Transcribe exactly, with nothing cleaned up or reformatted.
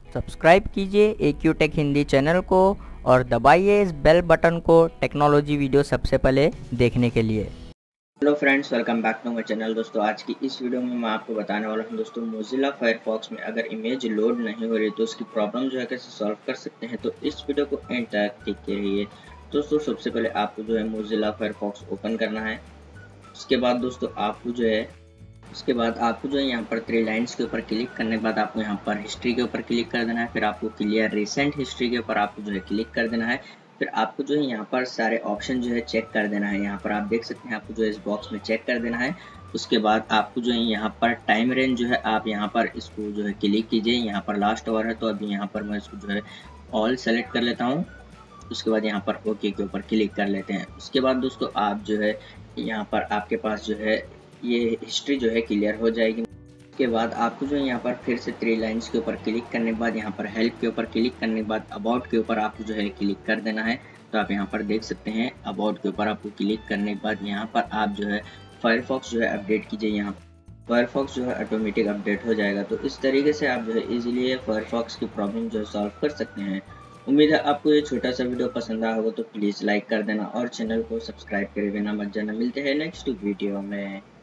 Subscribe कीजिए A Q Tech Hindi channel को और दबाइए इस बेल बटन को टेक्नोलॉजी वीडियो सबसे पहले देखने के लिए। Hello friends, welcome back to my channel. दोस्तों आज की इस वीडियो में मैं आपको बताने वाला हूं दोस्तों मोजिला फायरफॉक्स में अगर इमेज लोड नहीं हो रही तो उसकी प्रॉब्लम जो है कैसे सॉल्व कर सकते हैं। तो इस वीडियो को एंड तक देखते रहिए। दोस्तों सबसे पहले आपको जो है मोजिला फायरफॉक्स ओपन करना है। उसके बाद दोस्तों आपको जो है उसके बाद आपको जो है यहाँ पर थ्री लाइन्स के ऊपर क्लिक करने के बाद आपको यहाँ पर हिस्ट्री के ऊपर क्लिक कर देना है। फिर आपको क्लियर रिसेंट हिस्ट्री के ऊपर आपको जो है क्लिक कर देना है। फिर आपको जो है यहाँ पर सारे ऑप्शन जो है चेक कर देना है। यहाँ पर आप देख सकते हैं, आपको जो है इस बॉक्स में चेक कर देना है। उसके बाद आपको जो है यहाँ पर टाइम रेंज जो है आप यहाँ पर इसको जो है क्लिक कीजिए। यहाँ पर लास्ट ओवर है तो अभी यहाँ पर मैं इसको जो है ऑल सेलेक्ट कर लेता हूँ। उसके बाद यहाँ पर ओके के ऊपर क्लिक कर लेते हैं। उसके बाद दोस्तों आप जो है यहाँ पर आपके पास जो है ये हिस्ट्री जो है क्लियर हो जाएगी। उसके बाद आपको जो है यहाँ पर फिर से थ्री लाइन्स के ऊपर क्लिक करने के बाद यहाँ पर हेल्प के ऊपर क्लिक करने के बाद अबाउट के ऊपर आपको जो है क्लिक कर देना है। तो आप यहाँ पर देख सकते हैं अबाउट के ऊपर आपको क्लिक करने के बाद यहाँ पर आप जो है फायरफॉक्स जो है अपडेट कीजिए। यहाँ फायरफॉक्स जो है ऑटोमेटिक अपडेट हो जाएगा। तो इस तरीके से आप जो है इजीली फायरफॉक्स की प्रॉब्लम जो है सॉल्व कर सकते हैं। उम्मीद है आपको ये छोटा सा वीडियो पसंद आया होगा, तो प्लीज़ लाइक कर देना और चैनल को सब्सक्राइब करे बिना मत जाना। मिलते हैं नेक्स्ट वीडियो में।